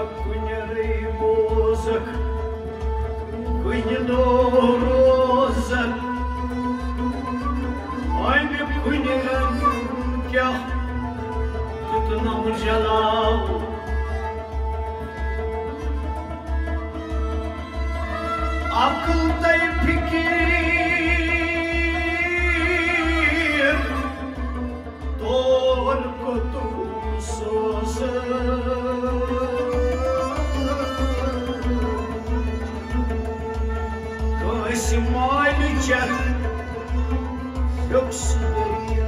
Câinele-i mozăc, câine norozăc, ai mi câinele închea, tot n-am gelau. Akılda-i fikir, только тусозы. Косималича, Люксидерия.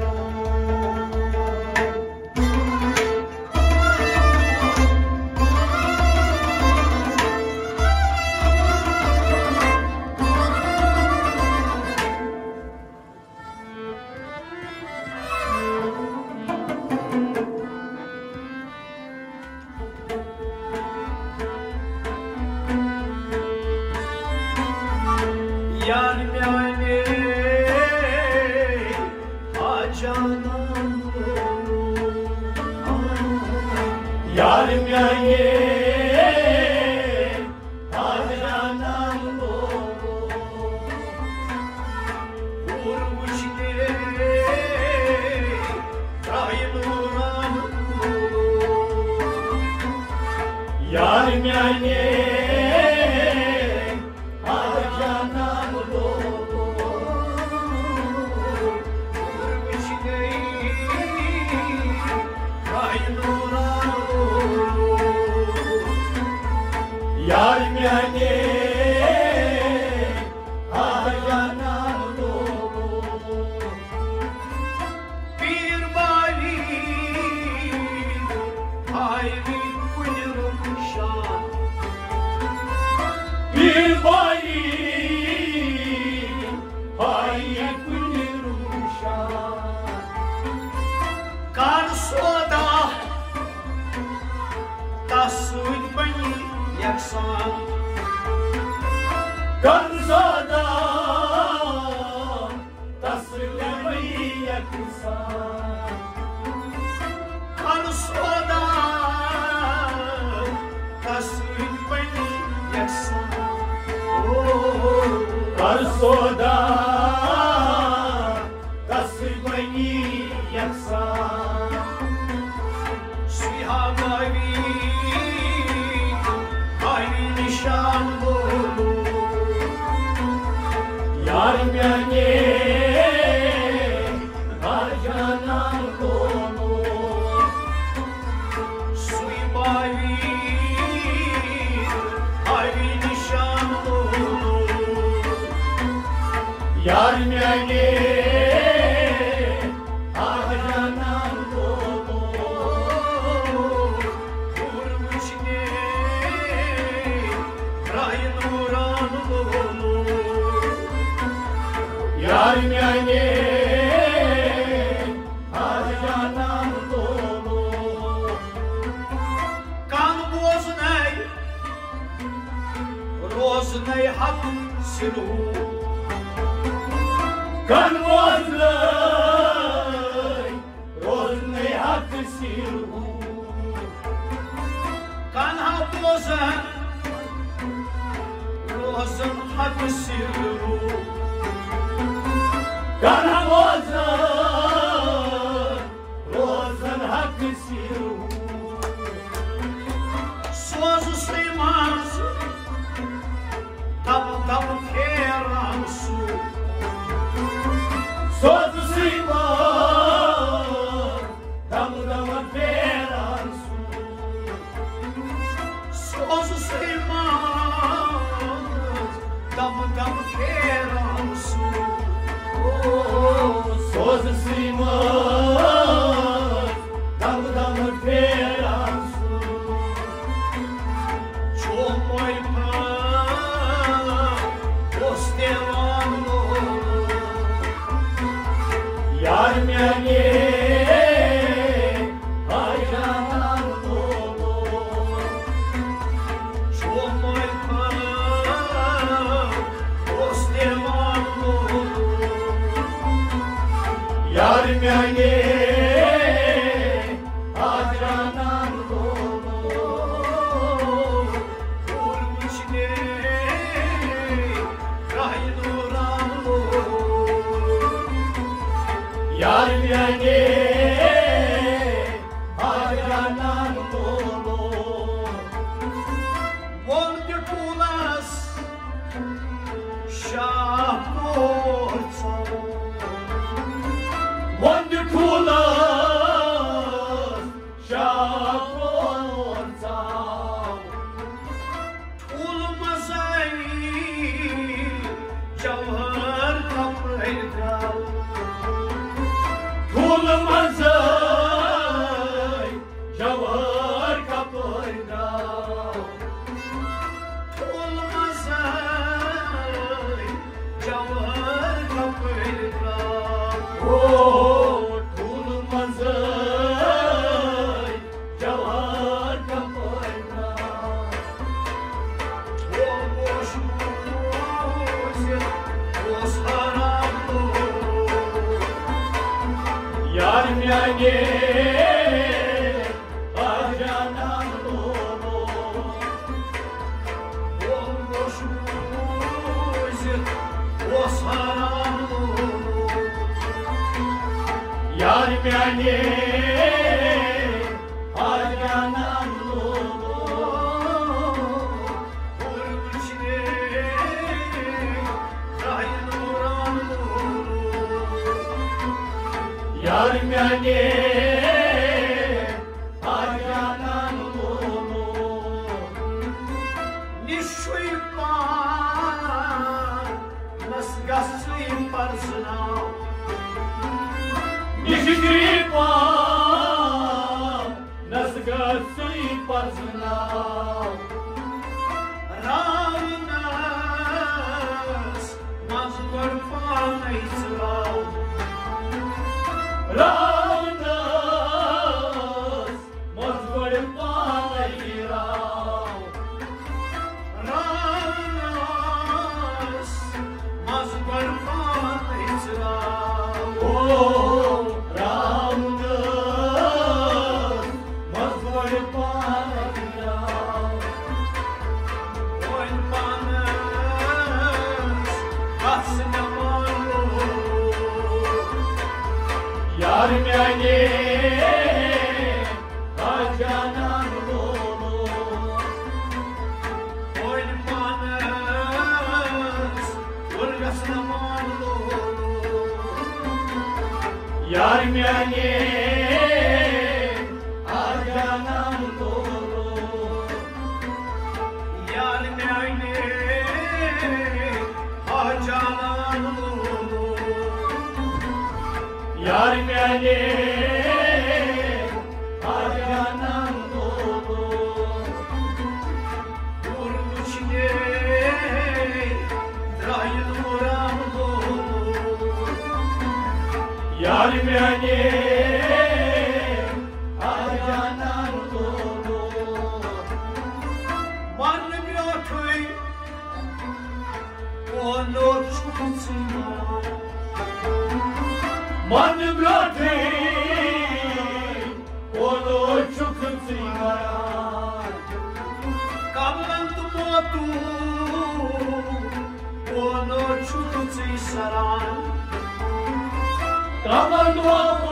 Yar miyane acanam Yar miyane acanam Vurmuş ne raynuran Yar miyane Yar miyane acanam Bir bali hayri kuyruğum şan Bir bali hayri kuyruğum şan Kar soda ta судьба yaksan Kanzada tasvirlemeyi yaksan Kanzada tasvirlemeyi yaksan Kanzada tasvirlemeyi yaksan Sihagavi Yar miyane acanam Sui bavi hayri nişan Yar miyane acanam Vurmuş ne raynuran Yar miyane acanam Kan boznay roznay hak siru Kan boznay roznay hak siru Kan hak bozan rozn hak siru Kana rozan hakkı siru Sözü sıymaz Tabu keran su Sözü sıymaz Tabu keran su Sözü sıymaz Tabu keran su Sözü sıymaz Damı feran su Çoğmoy pa Posteranlo Yar miyane acanam Çoğmoy pa Posteranlo Yar miyane acanam yani acanan dolu olmuş müzik o saran dolu yarim yani acanan dolu kurmuşne rahil uran dolu yarim yani acanan dolu nişuipan nasgasıyım parsına nişuipan nasgasıyım parsına ravnas mazgur panaysırav ravnas mazgur panayırav ravnas mazgur panayırav oh ravnas mazgur panayırav oynmanız kasına malu yarim yani acanan dolu oynmanız vurgasına malu yarim yani acanan dolu yarim yani acanan dolu yarim yani acanan dolu kurmuşne rahil uran dolu yarim yani acanan dolu manlı bir otoy onu çukutsuna manlı bir otoy onu çukutsuna kablandı motu onu çukutsusaran kablandı motu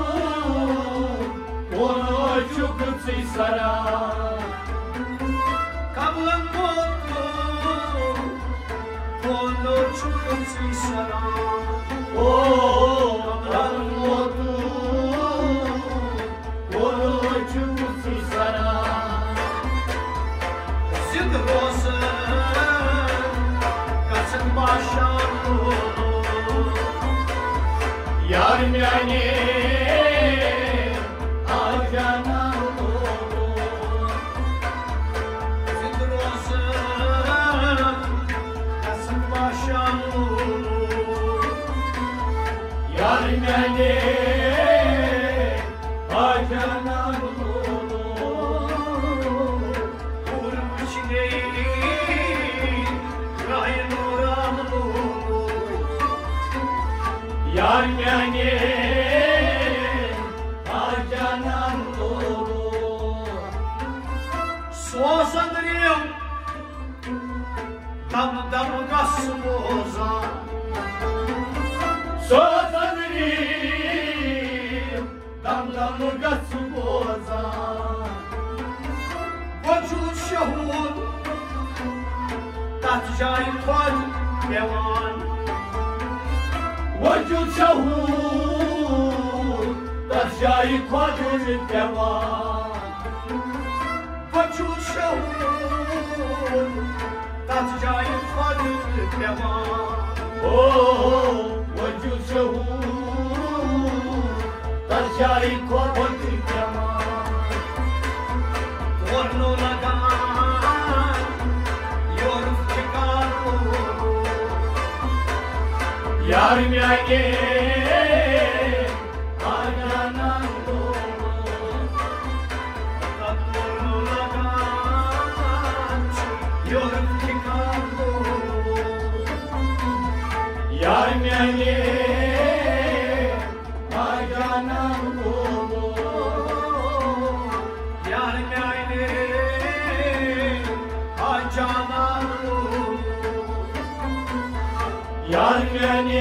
onu çukutsusaran kablandı motu onu çukutsusaran oh kablandı motu onu çukutsusaran zidrosun kasın başan dolu yarim yani acanan dolu zidrosun kasın başan dolu yarim yani acanan dolu kurmuşne rahil uran dolu yarim yani acanan dolu sozandırım dam dam gası boza sozandırım dam dam gası boza vacud şahun tatjay kod devan vacud şahun tatjay kod devan vacud şahun tatjay kod devan oh vacud şahun tatjay kod devan torno lagan yoruf çıkardı yarim yani acanan dolu torno lagan yoruf çıkardı yarim yani acanan dolu Yar meni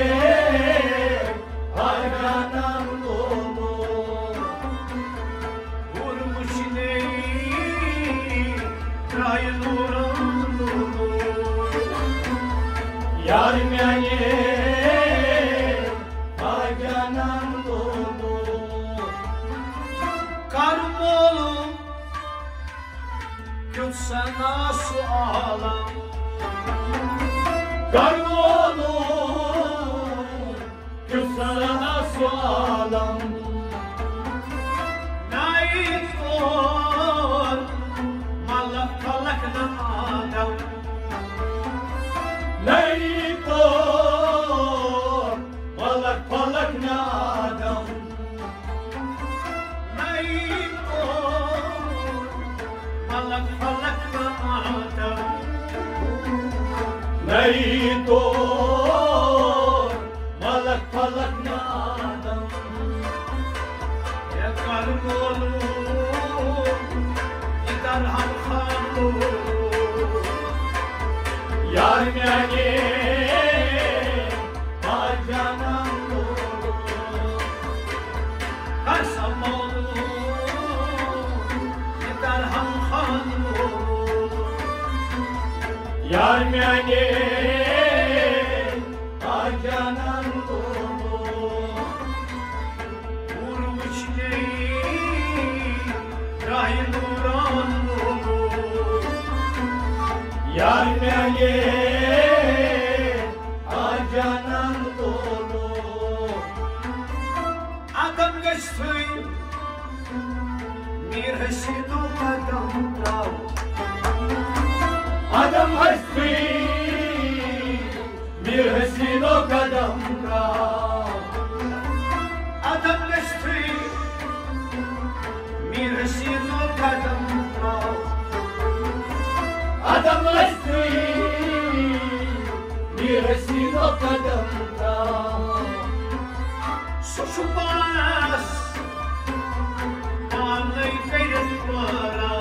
harcanan dolu vurmuş neyi rayluran dolu Yar meni harcanan dolu Karım oğlum yutsana su ağlam Karım oğlum yutsana su ağlam Naik ol malak palakna adam Naik ol malak palakna adam Naik ol malak palakna adam Naik ol malak palakna adam Ya karım oğlum gider halkalı Yar meni harcanan dolu Karsam oğlum gider halkalı Yar meni harcanan dolu Vurmuş neyi rayluran dolu Yar meni harcanan dolu Adam geçti bir hesidu adamda Adam hasti bir hesino kadamda Adam geçti bir hesino kadamda Adam geçti bir hesino kadamda Susubas Anlay kayıt para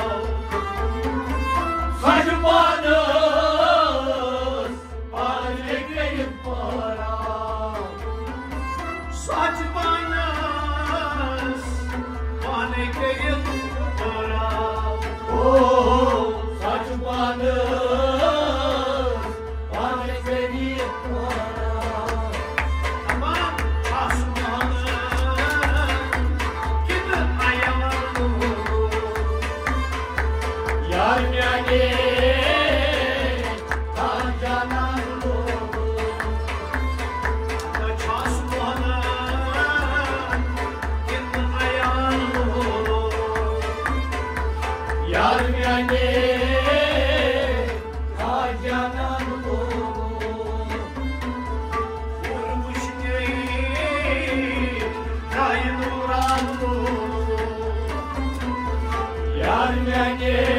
Saçmanız Alekeyip para Saçmanız Alekeyip para Oh saçmanız Alekeyip para Aman saçmanız Gibi ayalarlı Yar meni harcanan dolu Saçmanın gibi ayalarlı Yar meni harcanan dolu Vurmuş neyi rayluran dolu Yar meni